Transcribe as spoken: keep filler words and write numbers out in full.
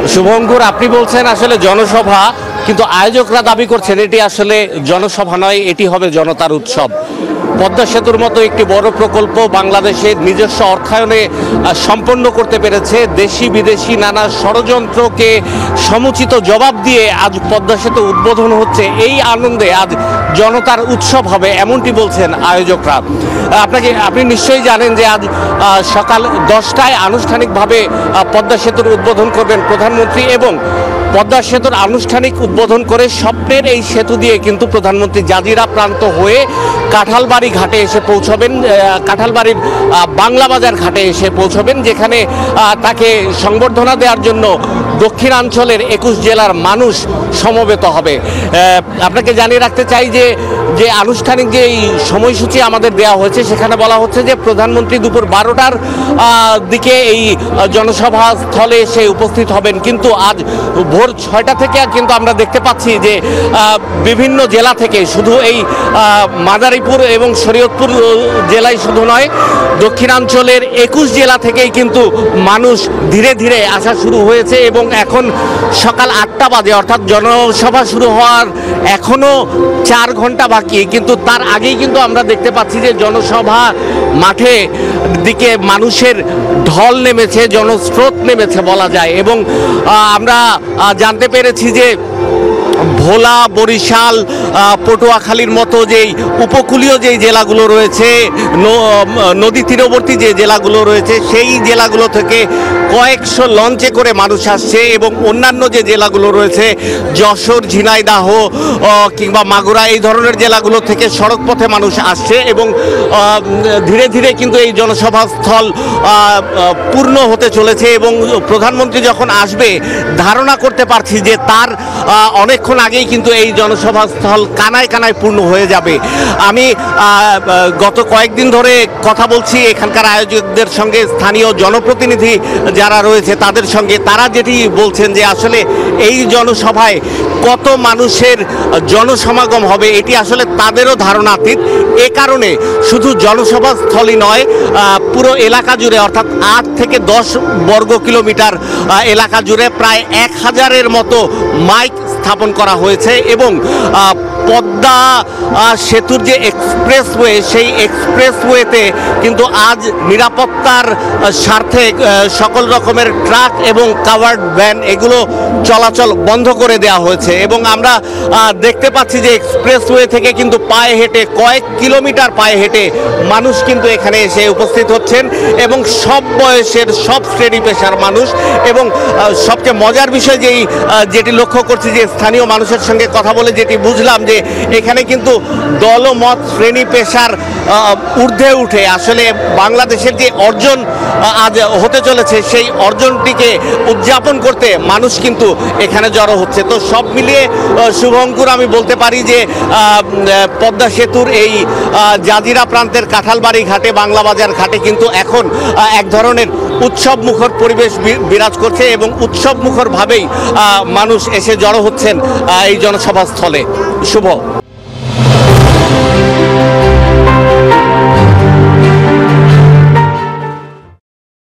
শুভঙ্কর, আপনি বলছেন আসলে জনসভা, কিন্তু আয়োজকরা দাবি করছেন এটি আসলে জনসভা নয়, এটি হবে জনতার উৎসব। পদ্মা সেতুর মতো একটি বড় প্রকল্প বাংলাদেশের নিজস্ব অর্থায়নে সম্পন্ন করতে পেরেছে। দেশি বিদেশি নানা ষড়যন্ত্রকে সমুচিত জবাব দিয়ে আজ পদ্মা সেতু উদ্বোধন হচ্ছে। এই আনন্দে আজ জনতার উৎসব হবে, এমনটি বলছেন আয়োজকরা। আপনাকে আপনি নিশ্চয়ই জানেন যে আজ সকাল দশটায় আনুষ্ঠানিকভাবে পদ্মা সেতুর উদ্বোধন করবেন প্রধানমন্ত্রী, এবং পদ্মা সেতুর আনুষ্ঠানিক উদ্বোধন করে স্বপ্নের এই সেতু দিয়ে কিন্তু প্রধানমন্ত্রী জাজিরা প্রান্ত হয়ে কাঁঠালবাড়ি ঘাটে এসে পৌঁছবেন, কাঁঠালবাড়ির বাংলা বাজার ঘাটে এসে পৌঁছবেন, যেখানে তাকে সংবর্ধনা দেওয়ার জন্য দক্ষিণাঞ্চলের একুশ জেলার মানুষ সমবেত হবে। আপনাকে জানিয়ে রাখতে চাই যে যে আনুষ্ঠানিক যে এই সময়সূচি আমাদের দেওয়া হয়েছে, সেখানে বলা হচ্ছে যে প্রধানমন্ত্রী দুপুর বারোটার দিকে এই জনসভা স্থলে এসে উপস্থিত হবেন, কিন্তু আজ ভোর ছয়টা থেকে কিন্তু আমরা দেখতে পাচ্ছি যে বিভিন্ন জেলা থেকে, শুধু এই মাদারীপুর এবং শরীয়তপুর জেলায় শুধু নয়, দক্ষিণাঞ্চলের একুশ জেলা থেকেই কিন্তু মানুষ ধীরে ধীরে আসা শুরু হয়েছে। এবং এখন সকাল আটটা বাজে, অর্থাৎ জনসভা শুরু হওয়ার এখনও চার ঘন্টা বাকি, কিন্তু তার আগেই কিন্তু আমরা দেখতে পাচ্ছি যে জনসভা মাঠে দিকে মানুষের ঢল নেমেছে, জনস্রোত নেমেছে বলা যায়। এবং আমরা জানতে পেরেছি যে ভোলা, বরিশাল, পটুয়াখালীর মতো যেই উপকূলীয় যেই জেলাগুলো রয়েছে, নদী তীরবর্তী যে জেলাগুলো রয়েছে, সেই জেলাগুলো থেকে কয়েকশো লঞ্চে করে মানুষ আসছে, এবং অন্যান্য যে জেলাগুলো রয়েছে যশোর, ঝিনাইদহ কিংবা মাগুরা, এই ধরনের জেলাগুলো থেকে সড়ক পথে মানুষ আসছে। এবং ধীরে ধীরে কিন্তু এই জনসভা স্থল পূর্ণ হতে চলেছে। এবং প্রধানমন্ত্রী যখন আসবে, ধারণা করতে পারছি যে তার অনেকক্ষণ আগেই কিন্তু এই জনসভা স্থল কানায় কানায় পূর্ণ হয়ে যাবে। আমি গত কয়েকদিন ধরে কথা বলছি এখানকার আয়োজকদের সঙ্গে, স্থানীয় জনপ্রতিনিধি যারা রয়েছে তাদের সঙ্গে, তারা যেটি বলছেন যে আসলে এই জনসভায় কত মানুষের জনসমাগম হবে এটি আসলে তাদেরও ধারণাতীত। এ কারণে শুধু জনসভা স্থলই নয়, পুরো এলাকা জুড়ে, অর্থাৎ আট থেকে দশ বর্গ কিলোমিটার এলাকা জুড়ে প্রায় এক হাজারের মতো মাইক স্থাপন করা হয়েছে। এবং পদ্মা সেতুর যে এক্সপ্রেসওয়ে, সেই এক্সপ্রেসওয়েতে কিন্তু আজ নিরাপত্তার স্বার্থে সকল রকমের ট্রাক এবং কাভার্ড ভ্যান এগুলো চলাচল বন্ধ করে দেওয়া হয়েছে। এবং আমরা দেখতে পাচ্ছি যে এক্সপ্রেসওয়ে থেকে কিন্তু পায়ে হেঁটে, কয়েক কিলোমিটার পায়ে হেঁটে মানুষ কিন্তু এখানে এসে উপস্থিত হচ্ছেন, এবং সব বয়সের, সব শ্রেণী পেশার মানুষ। এবং সবচেয়ে মজার বিষয় যেই যেটি লক্ষ্য করছি, যে স্থানীয় মানুষের সঙ্গে কথা বলে যেটি বুঝলাম, যে এখানে কিন্তু দলমত, শ্রেণী পেশার ঊর্ধ্বে উঠে আসলে বাংলাদেশের যে অর্জন আজ হতে চলেছে, সেই অর্জনটিকে উদযাপন করতে মানুষ কিন্তু এখানে জড়ো হচ্ছে। তো সব মিলিয়ে শুভঙ্কর, আমি বলতে পারি যে পদ্মা সেতুর এই জাজিরা প্রান্তের কাঁঠালবাড়ি ঘাটে, বাংলা বাজার ঘাটে কিন্তু এখন এক ধরনের উৎসব মুখর পরিবেশ বিরাজ করছে, এবং উৎসব মুখর ভাবেই মানুষ এসে জড়ো হচ্ছেন এই জনসভা স্থলে। শুভ।